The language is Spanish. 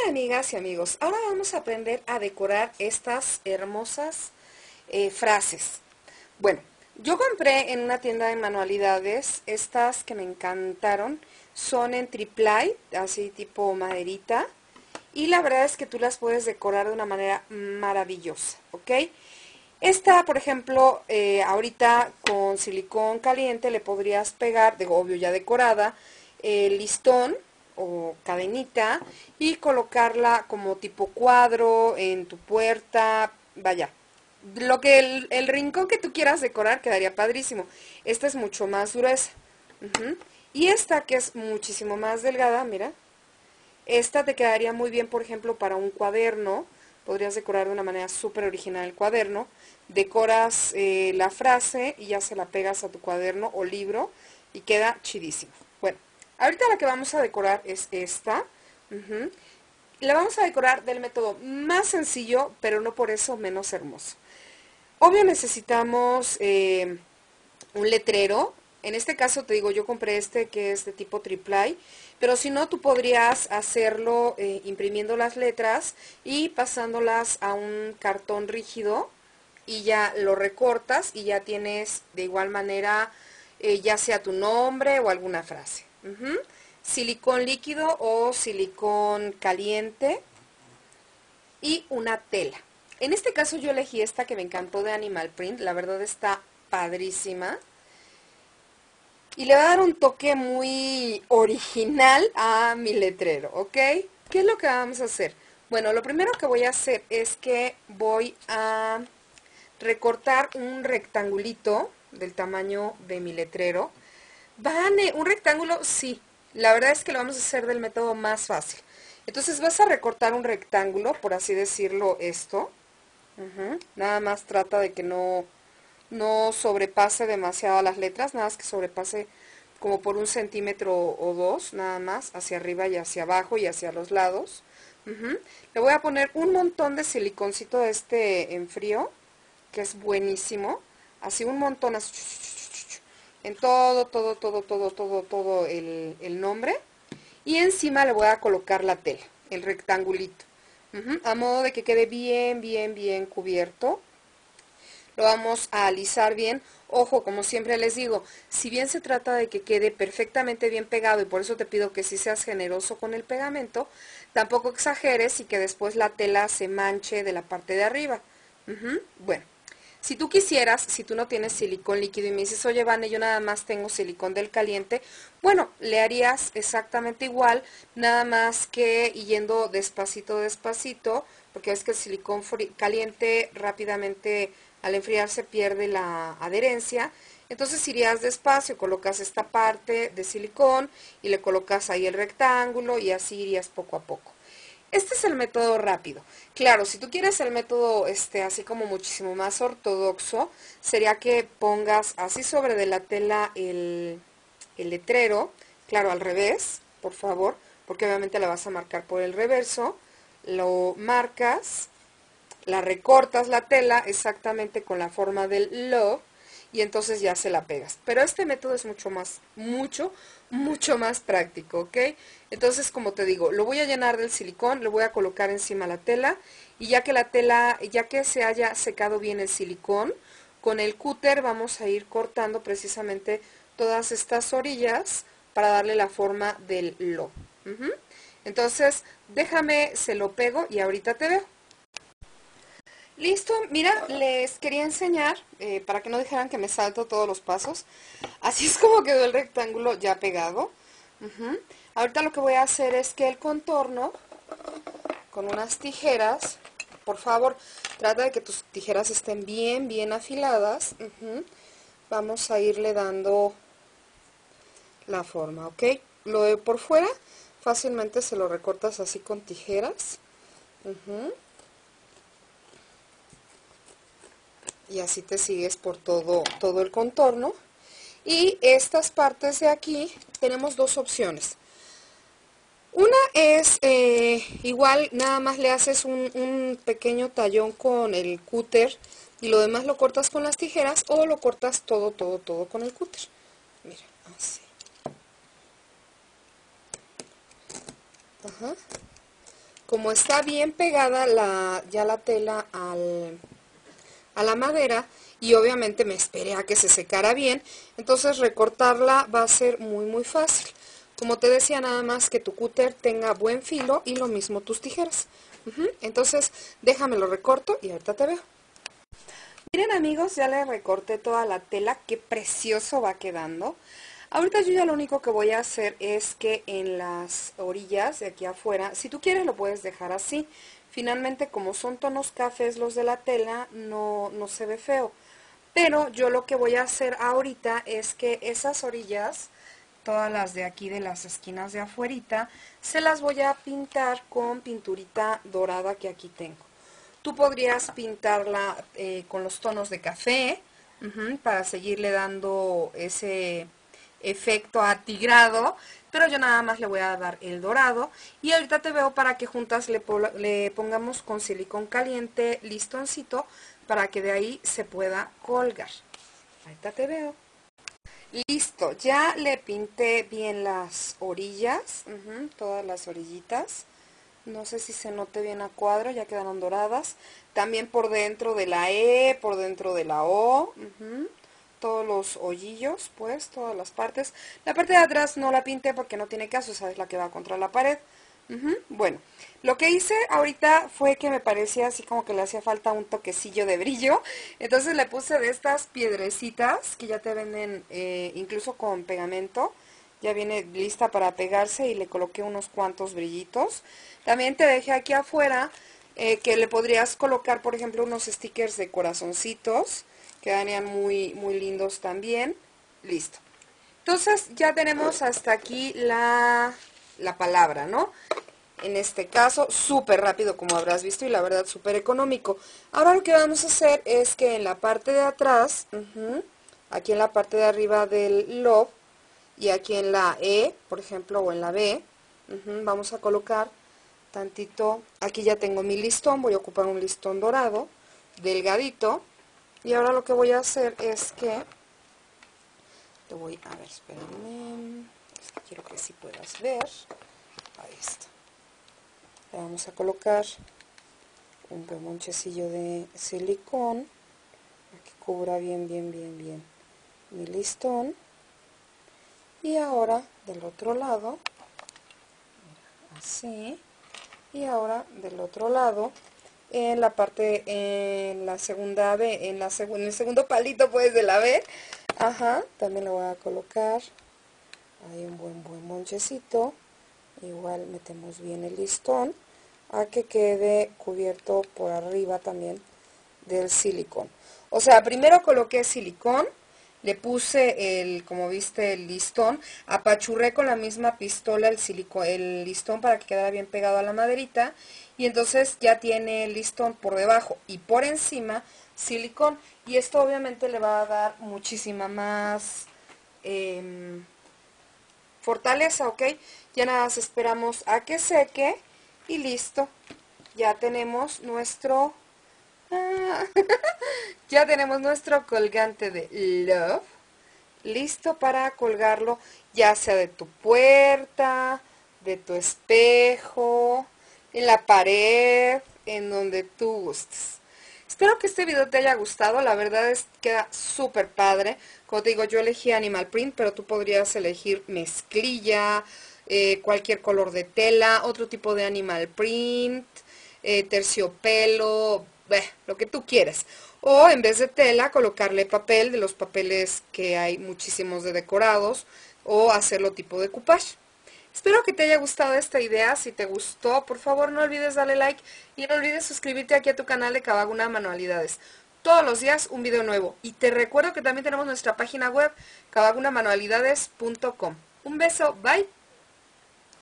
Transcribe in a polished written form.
amigas y amigos, ahora vamos a aprender a decorar estas hermosas frases. Bueno, yo compré en una tienda de manualidades estas que me encantaron, son en triplay, así tipo maderita, y la verdad es que tú las puedes decorar de una manera maravillosa, ¿ok? Esta, por ejemplo, ahorita con silicón caliente le podrías pegar, de obvio ya decorada, el listón o cadenita y colocarla como tipo cuadro en tu puerta, vaya, el rincón que tú quieras decorar quedaría padrísimo. Esta es mucho más gruesa. Y esta que es muchísimo más delgada, mira, esta te quedaría muy bien, por ejemplo, para un cuaderno. Podrías decorar de una manera súper original el cuaderno. Decoras la frase y ya se la pegas a tu cuaderno o libro y queda chidísimo. Bueno, ahorita la que vamos a decorar es esta. La vamos a decorar del método más sencillo, pero no por eso menos hermoso. Obvio necesitamos un letrero. En este caso te digo, yo compré este que es de tipo triplay, pero si no, tú podrías hacerlo imprimiendo las letras y pasándolas a un cartón rígido y ya lo recortas y ya tienes de igual manera ya sea tu nombre o alguna frase. Silicón líquido o silicón caliente y una tela. En este caso yo elegí esta que me encantó de Animal Print, la verdad está padrísima. Y le va a dar un toque muy original a mi letrero, ¿ok? ¿Qué es lo que vamos a hacer? Bueno, lo primero que voy a hacer es que voy a recortar un rectangulito del tamaño de mi letrero. Vane, ¿un rectángulo? Sí, la verdad es que lo vamos a hacer del método más fácil. Entonces vas a recortar un rectángulo, por así decirlo, esto. Nada más trata de que no sobrepase demasiado las letras, nada más que sobrepase como por 1 centímetro o 2, nada más, hacia arriba y hacia abajo y hacia los lados. Le voy a poner un montón de siliconcito este en frío, que es buenísimo, así un montón, así, en todo el nombre, y encima le voy a colocar la tela, el rectangulito, a modo de que quede bien cubierto. Lo vamos a alisar bien. Ojo, como siempre les digo, si bien se trata de que quede perfectamente bien pegado, y por eso te pido que sí seas generoso con el pegamento, tampoco exageres y que después la tela se manche de la parte de arriba. Bueno, si tú quisieras, si tú no tienes silicón líquido y me dices, oye, Vane, yo nada más tengo silicón del caliente, bueno, le harías exactamente igual, nada más que yendo despacito, porque es que el silicón caliente rápidamente al enfriarse pierde la adherencia. Entonces irías despacio, colocas esta parte de silicón y le colocas ahí el rectángulo y así irías poco a poco. Este es el método rápido. Claro, si tú quieres el método así como muchísimo más ortodoxo, sería que pongas así sobre de la tela el letrero, claro, al revés, por favor, porque obviamente la vas a marcar por el reverso, lo marcas, la recortas la tela exactamente con la forma del love y entonces ya se la pegas. Pero este método es mucho más práctico, ¿ok? Entonces, como te digo, lo voy a llenar del silicón, lo voy a colocar encima la tela y ya que se haya secado bien el silicón, con el cúter vamos a ir cortando precisamente todas estas orillas para darle la forma del love. Entonces, déjame, se lo pego y ahorita te veo. Listo, mira, les quería enseñar, para que no dijeran que me salto todos los pasos, así es como quedó el rectángulo ya pegado. Ahorita lo que voy a hacer es que el contorno, con unas tijeras, por favor, trata de que tus tijeras estén bien afiladas. Vamos a irle dando la forma, ¿ok? Lo de por fuera, fácilmente se lo recortas así con tijeras. Y así te sigues por todo el contorno. Y estas partes de aquí tenemos dos opciones. Una es igual, nada más le haces un pequeño tallón con el cúter y lo demás lo cortas con las tijeras, o lo cortas todo con el cúter. Mira, así. como está bien pegada ya la tela a la madera, y obviamente me esperé a que se secara bien, entonces recortarla va a ser muy fácil. Como te decía, nada más que tu cúter tenga buen filo y lo mismo tus tijeras. Entonces déjame lo recorto y ahorita te veo. Miren amigos, ya le recorté toda la tela, qué precioso va quedando. Ahorita yo ya lo único que voy a hacer es que en las orillas de aquí afuera, si tú quieres lo puedes dejar así. Finalmente, como son tonos cafés los de la tela, no se ve feo. Pero yo lo que voy a hacer ahorita es que esas orillas, todas las de aquí de las esquinas de afuerita, se las voy a pintar con pinturita dorada que aquí tengo. Tú podrías pintarla con los tonos de café, para seguirle dando ese efecto atigrado, pero yo nada más le voy a dar el dorado. Y ahorita te veo para que juntas le pongamos con silicón caliente listoncito para que de ahí se pueda colgar. Ahorita te veo. Listo, ya le pinté bien las orillas, todas las orillitas. No sé si se note bien a cuadro, ya quedaron doradas. También por dentro de la E, por dentro de la O. Todos los hoyillos, pues, todas las partes. La parte de atrás no la pinté porque no tiene caso, esa es la que va contra la pared. Bueno, lo que hice ahorita fue que me parecía así como que le hacía falta un toquecillo de brillo. Entonces le puse de estas piedrecitas que ya te venden incluso con pegamento. Ya viene lista para pegarse y le coloqué unos cuantos brillitos. También te dejé aquí afuera que le podrías colocar, por ejemplo, unos stickers de corazoncitos. Quedarían muy lindos también. Listo. Entonces ya tenemos hasta aquí la palabra, ¿no? En este caso, súper rápido como habrás visto y la verdad súper económico. Ahora lo que vamos a hacer es que en la parte de atrás, aquí en la parte de arriba del love y aquí en la E, por ejemplo, o en la B, vamos a colocar tantito, aquí ya tengo mi listón, voy a ocupar un listón dorado, delgadito, y ahora lo que voy a hacer es que, a ver, espérame, es que quiero que sí puedas ver, ahí está. Le vamos a colocar un remonchecillo de silicón, para que cubra bien mi listón, y ahora del otro lado, así, y ahora del otro lado, en la parte, en la segunda B, en el segundo palito pues de la B, también le voy a colocar ahí un buen monchecito, igual metemos bien el listón, a que quede cubierto por arriba también del silicón. O sea, primero coloqué silicón, le puse como viste, el listón, apachurré con la misma pistola el listón para que quedara bien pegado a la maderita, y entonces ya tiene el listón por debajo y por encima silicón, y esto obviamente le va a dar muchísima más fortaleza, ¿ok? Ya nada más esperamos a que seque y listo, ya tenemos nuestro ya tenemos nuestro colgante de Love listo para colgarlo, ya sea de tu puerta, de tu espejo, en la pared, en donde tú gustes. Espero que este video te haya gustado, la verdad es que queda súper padre. Como te digo, yo elegí Animal Print, pero tú podrías elegir mezclilla, cualquier color de tela, otro tipo de Animal Print, terciopelo, lo que tú quieras. O en vez de tela, colocarle papel, de los papeles que hay muchísimos de decorados, o hacerlo tipo de coupage. Espero que te haya gustado esta idea. Si te gustó, por favor no olvides darle like y no olvides suscribirte aquí a tu canal de Kawaguna Manualidades. Todos los días un video nuevo. Y te recuerdo que también tenemos nuestra página web, kawagunamanualidades.com. Un beso, bye.